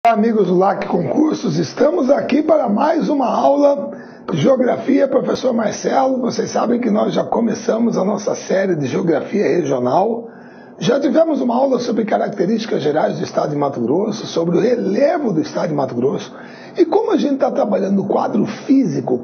Olá, amigos do LAC Concursos, estamos aqui para mais uma aula de Geografia, professor Marcelo. Vocês sabem que nós já começamos a nossa série de Geografia Regional. Já tivemos uma aula sobre características gerais do estado de Mato Grosso, sobre o relevo do estado de Mato Grosso. E como a gente está trabalhando no quadro físico,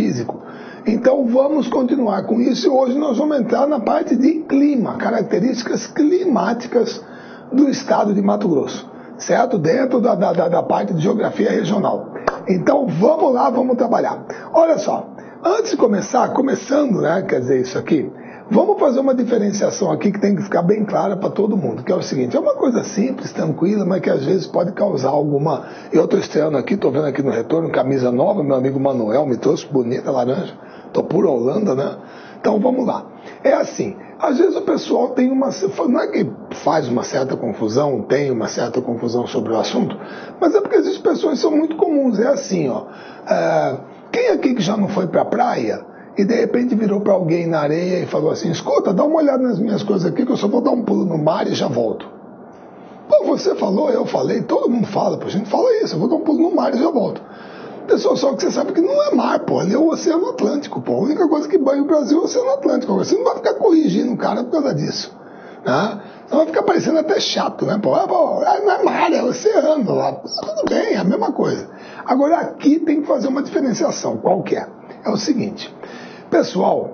então vamos continuar com isso e hoje nós vamos entrar na parte de clima, características climáticas do estado de Mato Grosso. Certo? Dentro da parte de geografia regional. Então, vamos lá, vamos trabalhar. Olha só, antes de começar, quer dizer, isso aqui, vamos fazer uma diferenciação aqui que tem que ficar bem clara para todo mundo, que é o seguinte, é uma coisa simples, tranquila, mas que às vezes pode causar alguma... Eu estou estreando aqui, estou vendo aqui no retorno, camisa nova, meu amigo Manuel me trouxe, bonita, laranja, estou pura Holanda, né? Então, vamos lá. É assim, às vezes o pessoal tem uma... Não é que faz uma certa confusão, tem uma certa confusão sobre o assunto, mas é porque as expressões são muito comuns. É assim, ó. Quem aqui que já não foi pra praia e de repente virou para alguém na areia e falou assim, escuta, dá uma olhada nas minhas coisas aqui que eu só vou dar um pulo no mar e já volto. Pô, você falou, eu falei, todo mundo fala, pô, a gente fala isso, eu vou dar um pulo no mar e já volto. Pessoal, só que você sabe que não é mar, pô, ali é o Oceano Atlântico, pô. A única coisa que banha o Brasil é o Oceano Atlântico. Você não vai ficar corrigindo o cara por causa disso, né? Você vai ficar parecendo até chato, né, pô? Não é mar, é oceano lá. Tudo bem, é a mesma coisa. Agora, aqui tem que fazer uma diferenciação. Qual que é? É o seguinte, pessoal,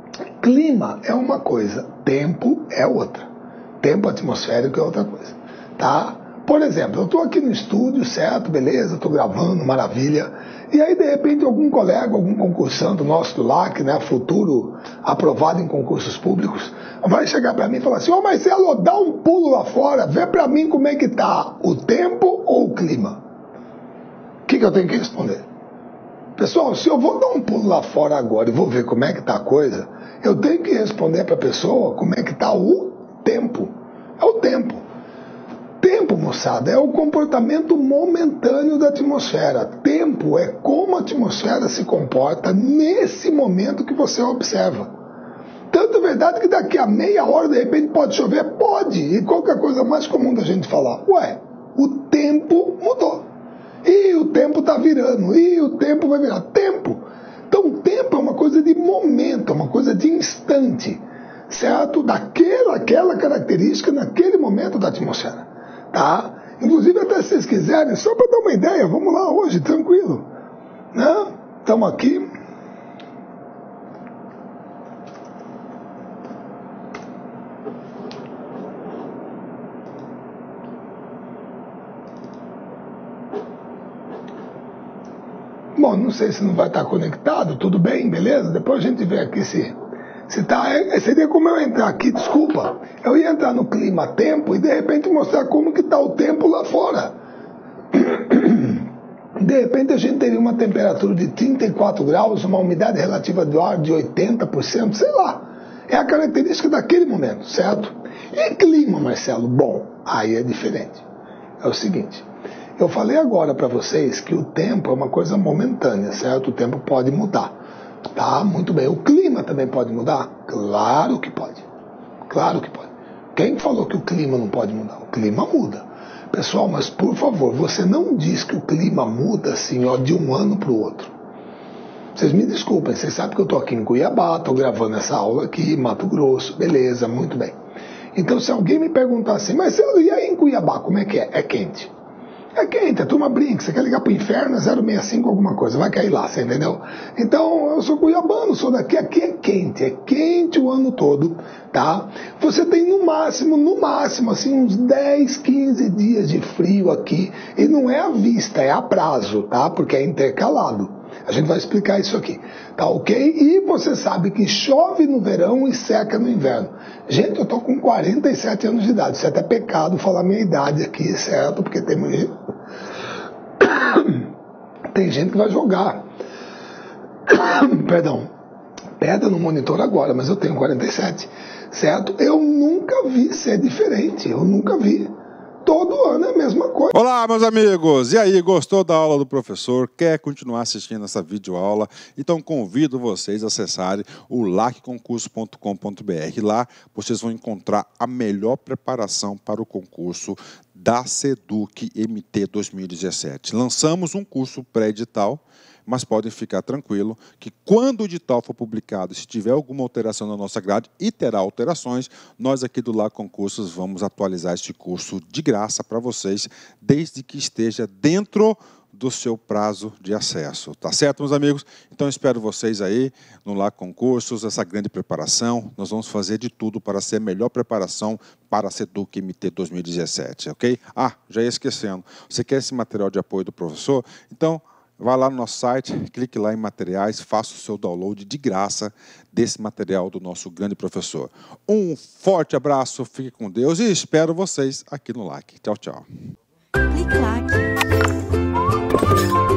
clima é uma coisa, tempo é outra. Tempo atmosférico é outra coisa, tá? Por exemplo, eu estou aqui no estúdio, certo, beleza, estou gravando, maravilha, e aí de repente algum colega, algum concursando nosso do LAC, né, futuro aprovado em concursos públicos, vai chegar para mim e falar assim, ô Marcelo, dá um pulo lá fora, vê para mim como é que tá o tempo ou o clima. O que eu tenho que responder? Pessoal, se eu vou dar um pulo lá fora agora e vou ver como é que tá a coisa, eu tenho que responder para a pessoa como é que tá o tempo. É o tempo. Tempo, moçada, é o comportamento momentâneo da atmosfera. Tempo é como a atmosfera se comporta nesse momento que você observa. Tanto é verdade que daqui a meia hora, de repente, pode chover? Pode. E qualquer coisa mais comum da gente falar, ué, o tempo mudou. E o tempo está virando. E o tempo vai virar. Tempo. Então, tempo é uma coisa de momento, é uma coisa de instante, certo? Aquela característica naquele momento da atmosfera. Tá? Inclusive, até se vocês quiserem, só para dar uma ideia, vamos lá hoje, tranquilo. Né? Estamos aqui. Bom, não sei se não vai estar conectado, tudo bem, beleza? Depois a gente vê aqui se tá, seria como eu entrar aqui, desculpa, eu ia entrar no clima-tempo e de repente mostrar como que está o tempo lá fora. De repente a gente teria uma temperatura de 34 graus, uma umidade relativa do ar de 80%, sei lá. É a característica daquele momento, certo? E clima, Marcelo? Bom, aí é diferente. É o seguinte, eu falei agora para vocês que o tempo é uma coisa momentânea, certo? O tempo pode mudar. Tá, muito bem. O clima também pode mudar? Claro que pode. Claro que pode. Quem falou que o clima não pode mudar? O clima muda. Pessoal, mas por favor, você não diz que o clima muda assim, ó, de um ano para o outro. Vocês me desculpem, vocês sabem que eu estou aqui em Cuiabá, estou gravando essa aula aqui, Mato Grosso, beleza, muito bem. Então, se alguém me perguntar assim, mas e aí em Cuiabá, como é que é? É quente. É quente, a turma brinca, você quer ligar pro inferno, é 065 alguma coisa, vai cair lá, você entendeu? Então, eu sou cuiabano, sou daqui, aqui é quente o ano todo, tá? Você tem no máximo, assim, uns 10, 15 dias de frio aqui, e não é à vista, é a prazo, tá? Porque é intercalado. A gente vai explicar isso aqui, tá ok? E você sabe que chove no verão e seca no inverno. Gente, eu tô com 47 anos de idade, isso é até pecado falar minha idade aqui, certo? Porque tem gente que vai jogar, perdão, pedra no monitor agora, mas eu tenho 47, certo? Eu nunca vi ser diferente, eu nunca vi. Todo ano é a mesma coisa. Olá, meus amigos! E aí, gostou da aula do professor? Quer continuar assistindo essa videoaula? Então convido vocês a acessarem o lacconcurso.com.br. Lá vocês vão encontrar a melhor preparação para o concurso da SEDUC MT 2017. Lançamos um curso pré-edital, mas podem ficar tranquilo que quando o edital for publicado, se tiver alguma alteração na nossa grade, e terá alterações, nós aqui do Lar Concursos vamos atualizar este curso de graça para vocês, desde que esteja dentro do seu prazo de acesso. Tá certo, meus amigos? Então, espero vocês aí no Lar Concursos, essa grande preparação. Nós vamos fazer de tudo para ser a melhor preparação para a SEDUC MT 2017, ok? Ah, já ia esquecendo. Você quer esse material de apoio do professor? Então, vá lá no nosso site, clique lá em materiais, faça o seu download de graça desse material do nosso grande professor. Um forte abraço, fique com Deus e espero vocês aqui no LAC. Tchau, tchau. Clique lá.